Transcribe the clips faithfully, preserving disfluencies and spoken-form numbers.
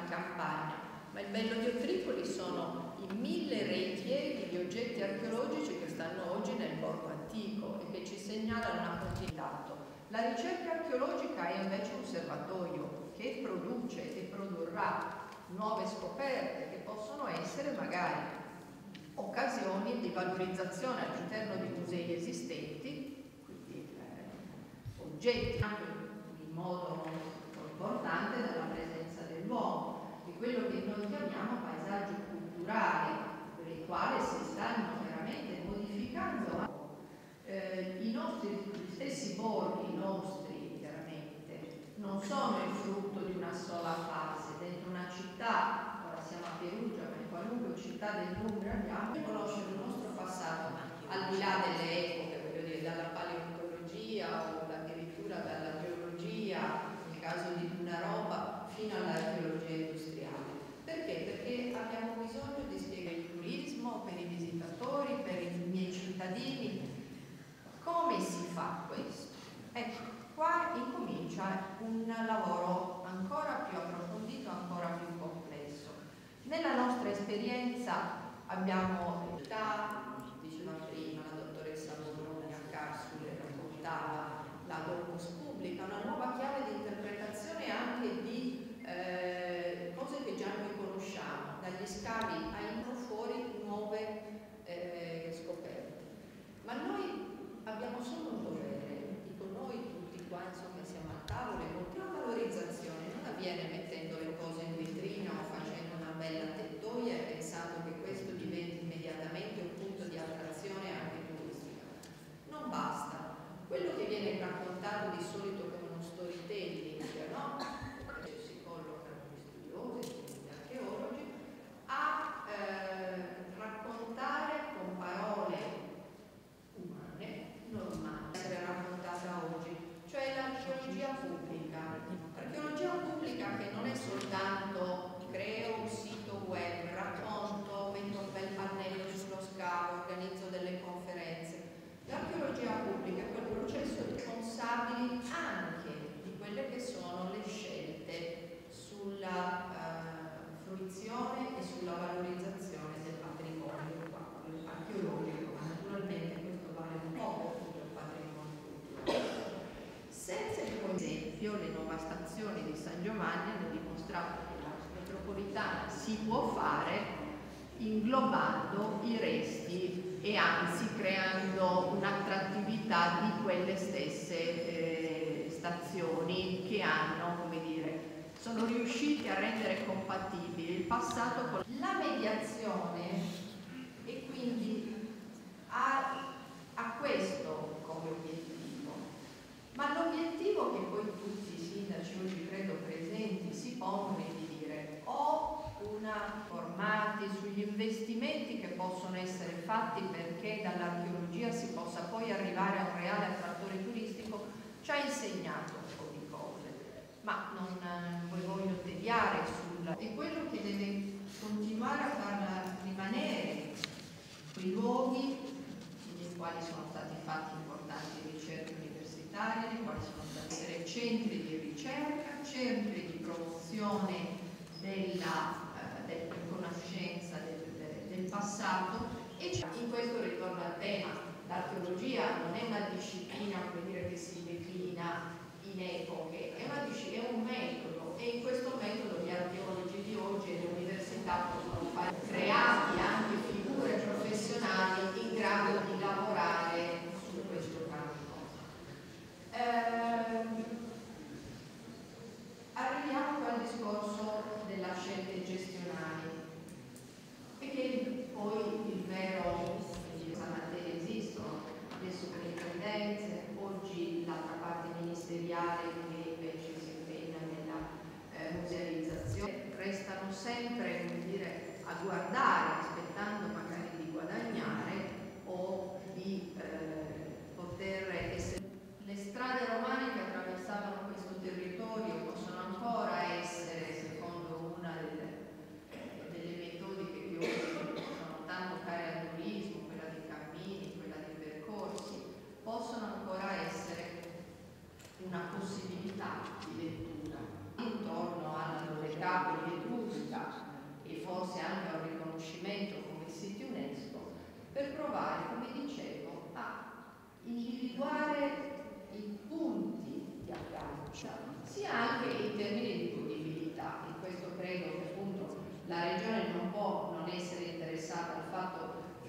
campagna, ma il bello di Otripoli sono i mille reitieri di oggetti archeologici che stanno oggi nel borgo antico e che ci segnalano una continuità. La ricerca archeologica è invece un serbatoio che produce e produrrà nuove scoperte che possono essere magari occasioni di valorizzazione all'interno di musei esistenti, quindi eh, oggetti in modo importante dalla presenza dell'uomo, di quello che noi chiamiamo paesaggio culturale, per il quale si stanno veramente modificando eh, i nostri gli stessi borghi, i nostri chiaramente, non sono il frutto di una sola fase. Dentro una città, ora siamo a Perugia, ma in qualunque città dell'Umbria andiamo a conoscere il nostro passato, al di là delle epoche, voglio dire, dalla paleontologia o addirittura dalla geologia, nel caso di una roba, fino all'archeologia industriale. Perché? Perché abbiamo bisogno di spiegare il turismo per i visitatori, per i miei cittadini. Come si fa questo? Ecco, qua incomincia un lavoro ancora più approfondito, ancora più complesso. Nella nostra esperienza abbiamo, diceva prima la dottoressa Moroni a Carsule, raccontava la Locus Publica, una nuova chiave di interpretazione anche di eh, cose che già noi conosciamo, dagli scavi a entrano fuori nuove eh, scoperte. Ma noi abbiamo solo un dovere, dico noi tutti qua insomma siamo a tavola, e la valorizzazione non avviene mettendo le cose in vetrina o facendo una bella tettoia e pensando che questo diventi immediatamente un punto di attrazione anche turistica. Non basta. Quello che viene raccontato di solito come uno storytelling, no? Si collocano gli studiosi, gli archeologi, a eh, raccontare con parole normale essere raccontata oggi, cioè l'archeologia pubblica. L'archeologia pubblica che non è soltanto creo un sito web, racconto, metto un bel pannello sullo scavo, organizzo delle conferenze. L'archeologia pubblica è quel processo responsabile anche di quelle che sono le scelte sulla uh, fruizione e sulla valorizzazione del patrimonio archeologico, ma naturalmente questo vale un po' per tutto il patrimonio culturale. Senza il esempio, le novastazioni di San Giovanni hanno dimostrato che la metropolitana si può fare inglobando i resti e anzi creando un'attrattività di quelle stesse eh, stazioni che hanno, come dire, sono riusciti a rendere compatibile il passato con la mediazione e quindi a, a questo come obiettivo. Ma l'obiettivo che poi tutti i sindaci oggi credo presenti si pongono è di dire ho una formati sugli investimenti che possono essere fatti perché dall'archeologia si possa poi arrivare a un reale attrattore turistico, ci ha insegnato un po' di cose, ma non vi voglio tediare sul... è quello che deve continuare a far rimanere quei luoghi nei quali sono stati fatti importanti ricerche universitarie, nei quali sono stati centri di ricerca, centri di promozione della della conoscenza del, del, del passato. E in questo ritorno al tema, l'archeologia non è una disciplina come dire, che si declina in epoche, è, una disciplina, è un metodo e in questo metodo gli archeologi di oggi e le università possono fare creati anche figure professionali in grado di lavorare su questo campo. Ehm, Arriviamo al discorso della scelte gestionali, perché poi il vero, in questa materia esistono le sovrintendenze, oggi l'altra parte ministeriale che invece si impegna nella eh, musealizzazione, restano sempre, come dire, a guardare, aspettando magari di guadagnare o di eh, poter essere. Le strade romane che attraversavano questo territorio possono ancora essere, secondo una delle, delle metodiche che oggi sono tanto care al turismo, quella dei cammini, quella dei percorsi, possono ancora essere una possibilità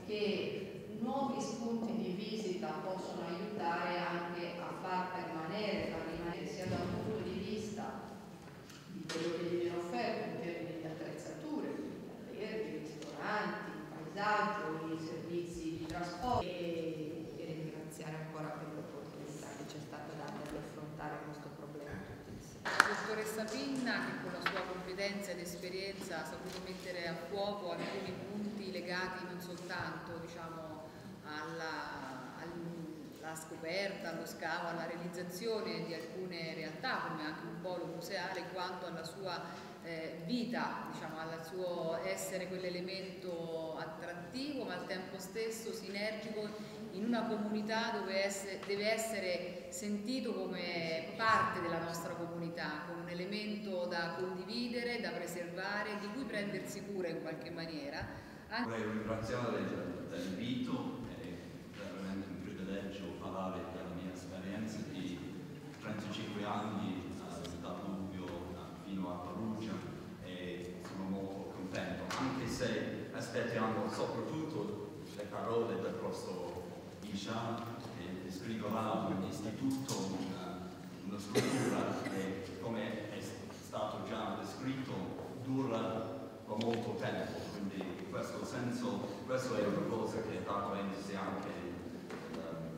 che nuovi spunti di visita possono aiutare anche a far permanere, far rimanere sia da un punto di vista di quello che gli viene offerto in termini di attrezzature, quindi alberghi, ristoranti, paesaggio, i servizi di trasporto e, e ringraziare ancora per l'opportunità che ci è stata data di affrontare questo problema tutti insieme. La dottoressa Pinna, che con la sua competenza ed esperienza ha saputo mettere a fuoco alcuni punti legati non soltanto, diciamo, alla, alla scoperta, allo scavo, alla realizzazione di alcune realtà come anche un polo museale, quanto alla sua eh, vita, diciamo, al suo essere quell'elemento attrattivo ma al tempo stesso sinergico in una comunità dove esse, deve essere sentito come parte della nostra comunità, come un elemento da condividere, da preservare, di cui prendersi cura in qualche maniera. Anche... Vorrei ringraziare dell'invito, è veramente un privilegio parlare della mia esperienza di trentacinque anni uh, da Luglio uh, fino a Perugia e sono molto contento, anche se aspettiamo soprattutto le parole del professor Isha, che descriverà un istituto, una, una struttura che, come è stato già descritto, dura per molto tempo, quindi in questo senso questa è una cosa che ha dato enfasi anche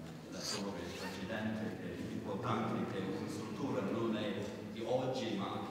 l'attore precedente, che è importante che una struttura non è di oggi ma anche